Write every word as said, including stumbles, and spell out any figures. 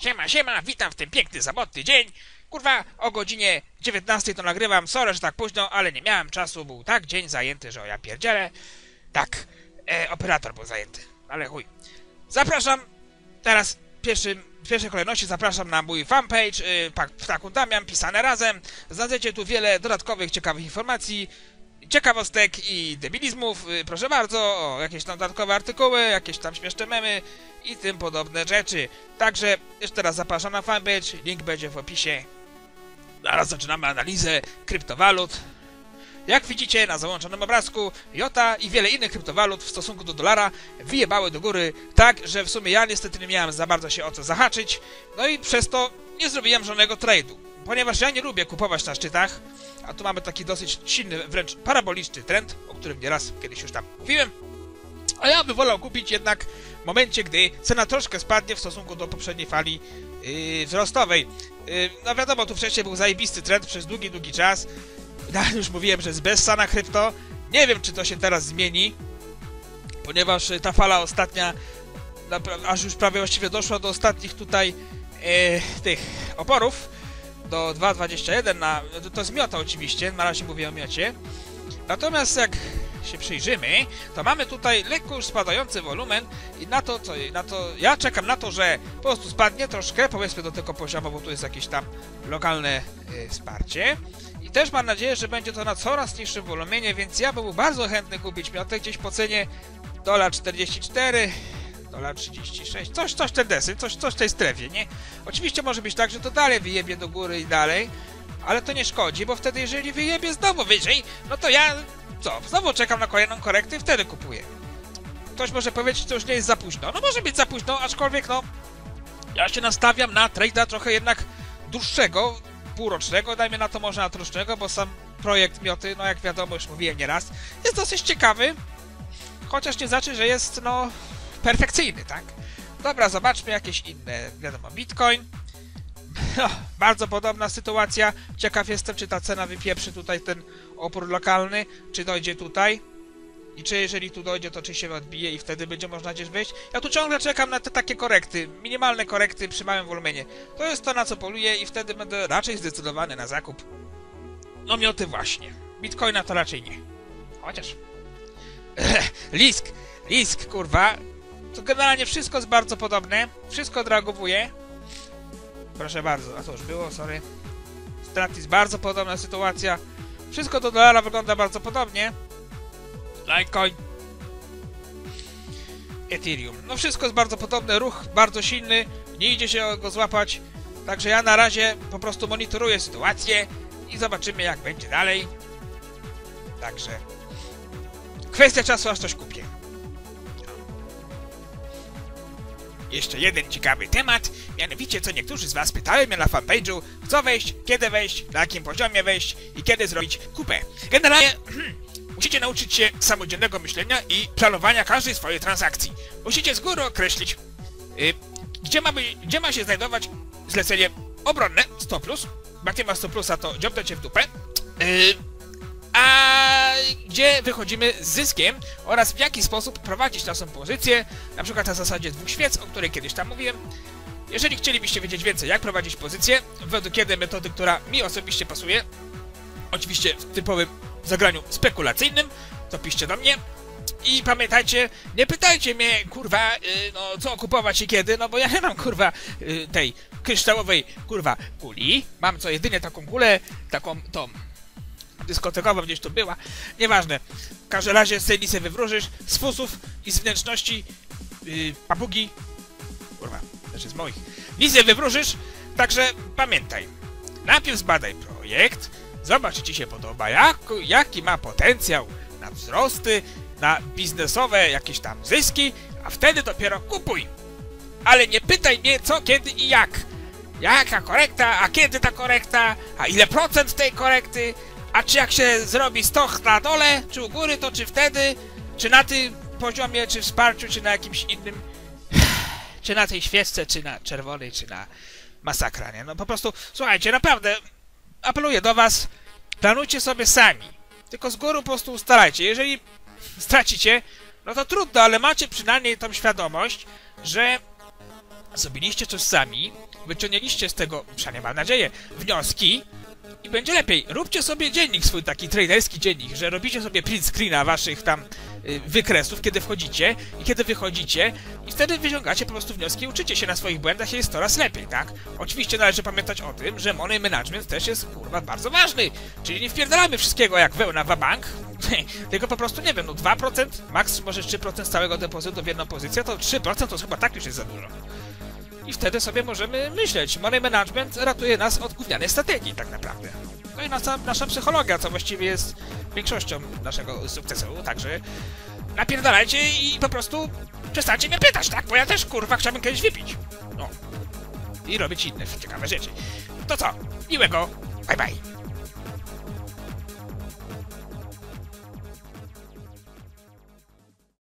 Siema, siema, witam w ten piękny, samotny dzień. Kurwa, o godzinie dziewiętnastej to nagrywam. Sorry, że tak późno, ale nie miałem czasu. Był tak dzień zajęty, że o ja pierdzielę. Tak, e, operator był zajęty, ale chuj. Zapraszam teraz pierwszym, w pierwszej kolejności zapraszam na mój fanpage y, Ptaku Damian, pisane razem. Znajdziecie tu wiele dodatkowych, ciekawych informacji, ciekawostek i debilizmów. Y, proszę bardzo, o jakieś tam dodatkowe artykuły, jakieś tam śmieszne memy i tym podobne rzeczy. Także jeszcze raz zapraszam na fanpage, link będzie w opisie. Zaraz zaczynamy analizę kryptowalut. Jak widzicie na załączonym obrazku, Jota i wiele innych kryptowalut w stosunku do dolara wyjebały do góry, tak, że w sumie ja niestety nie miałem za bardzo się o co zahaczyć, no i przez to nie zrobiłem żadnego trade'u, ponieważ ja nie lubię kupować na szczytach, a tu mamy taki dosyć silny, wręcz paraboliczny trend, o którym nieraz kiedyś już tam mówiłem, a ja bym wolał kupić jednak w momencie, gdy cena troszkę spadnie w stosunku do poprzedniej fali yy, wzrostowej. Yy, no wiadomo, tu wcześniej był zajebisty trend przez długi, długi czas. Ja już mówiłem, że jest bezsa na krypto. Nie wiem, czy to się teraz zmieni, ponieważ ta fala ostatnia, aż już prawie właściwie doszła do ostatnich tutaj e, tych oporów, do dwa dwadzieścia jeden, na, to jest miota oczywiście, na razie mówię o miocie. Natomiast jak się przyjrzymy, to mamy tutaj lekko już spadający wolumen i na to, co, na to, ja czekam na to, że po prostu spadnie troszkę, powiedzmy do tego poziomu, bo tu jest jakieś tam lokalne e, wsparcie. I też mam nadzieję, że będzie to na coraz niższym wolumienie, więc ja bym był bardzo chętny kupić miotę gdzieś po cenie dolar czterdzieści cztery, dolar trzydzieści sześć, coś, coś ten desy, coś, coś w tej strefie, nie? Oczywiście może być tak, że to dalej wyjebie do góry i dalej, ale to nie szkodzi, bo wtedy jeżeli wyjebie znowu wyżej, no to ja, co, znowu czekam na kolejną korektę i wtedy kupuję. Ktoś może powiedzieć, że to już nie jest za późno. No może być za późno, aczkolwiek no, ja się nastawiam na trade'a trochę jednak dłuższego, półrocznego, dajmy na to może na rocznego, bo sam projekt mioty, no jak wiadomo, już mówiłem nieraz, jest dosyć ciekawy, chociaż nie znaczy, że jest, no, perfekcyjny, tak? Dobra, zobaczmy jakieś inne, wiadomo, Bitcoin. No, bardzo podobna sytuacja. Ciekaw jestem, czy ta cena wypieprzy tutaj ten opór lokalny, czy dojdzie tutaj. I czy jeżeli tu dojdzie, to czy się odbije i wtedy będzie można gdzieś wejść. Ja tu ciągle czekam na te takie korekty, minimalne korekty przy małym wolumenie. To jest to, na co poluję i wtedy będę raczej zdecydowany na zakup. No mioty właśnie. Bitcoina to raczej nie. Chociaż... Lisk! Lisk, kurwa. To generalnie wszystko jest bardzo podobne. Wszystko odreagowuje. Proszę bardzo. A to już było, sorry. Stratis, bardzo podobna sytuacja. Wszystko do dolara wygląda bardzo podobnie. Litecoin, Ethereum. No wszystko jest bardzo podobne, ruch bardzo silny, nie idzie się go złapać. Także ja na razie po prostu monitoruję sytuację i zobaczymy, jak będzie dalej. Także kwestia czasu, aż coś kupię. Jeszcze jeden ciekawy temat, mianowicie co niektórzy z was pytały mnie na fanpage'u, w co wejść, kiedy wejść, na jakim poziomie wejść i kiedy zrobić kupę. Generalnie musicie nauczyć się samodzielnego myślenia i planowania każdej swojej transakcji. Musicie z góry określić, yy, gdzie, ma by, gdzie ma się znajdować zlecenie obronne, sto plus, bo jak nie ma sto plusa, to dziobnę cię w dupę, yy, a gdzie wychodzimy z zyskiem oraz w jaki sposób prowadzić naszą pozycję, na przykład na zasadzie dwóch świec, o której kiedyś tam mówiłem. Jeżeli chcielibyście wiedzieć więcej, jak prowadzić pozycję, według jednej metody, która mi osobiście pasuje, oczywiście w typowym zagraniu spekulacyjnym, to piszcie do mnie. I pamiętajcie, nie pytajcie mnie, kurwa, yy, no co kupować i kiedy, no bo ja nie mam, kurwa, yy, tej kryształowej, kurwa, kuli. Mam co jedynie taką kulę, taką, tą dyskotekową gdzieś tu była. Nieważne. W każdym razie z tej listy wywróżysz, z fusów i z wnętrzności yy, papugi, kurwa, też z moich, listy wywróżysz, także pamiętaj, najpierw zbadaj projekt, zobacz, czy ci się podoba, jak, jaki ma potencjał na wzrosty, na biznesowe jakieś tam zyski, a wtedy dopiero kupuj. Ale nie pytaj mnie co, kiedy i jak. Jaka korekta, a kiedy ta korekta, a ile procent tej korekty, a czy jak się zrobi stoch na dole, czy u góry, to czy wtedy, czy na tym poziomie, czy wsparciu, czy na jakimś innym, czy na tej świeczce, czy na czerwonej, czy na masakra, nie? No po prostu, słuchajcie, naprawdę apeluję do was, planujcie sobie sami. Tylko z góry po prostu ustalajcie. Jeżeli stracicie, no to trudno, ale macie przynajmniej tą świadomość, że zrobiliście coś sami, wyciągnęliście z tego, przynajmniej mam nadzieję, wnioski i będzie lepiej. Róbcie sobie dziennik swój, taki traderski dziennik, że robicie sobie print screena waszych tam y, wykresów, kiedy wchodzicie i kiedy wychodzicie i wtedy wyciągacie po prostu wnioski i uczycie się na swoich błędach i jest coraz lepiej, tak? Oczywiście należy pamiętać o tym, że money management też jest, kurwa, bardzo ważny, czyli nie wpierdalamy wszystkiego jak wełna w bank, tylko po prostu, nie wiem, no dwa procent, maks może trzy procent całego depozytu w jedną pozycję, to trzy procent to chyba tak już jest za dużo. I wtedy sobie możemy myśleć. Money management ratuje nas od gównianej strategii, tak naprawdę. No i nasza, nasza psychologia, co właściwie jest większością naszego sukcesu, także napierdalajcie i po prostu przestańcie mnie pytać, tak? Bo ja też, kurwa, chciałbym kiedyś wypić. No. I robić inne ciekawe rzeczy. To co? Miłego. Bye bye.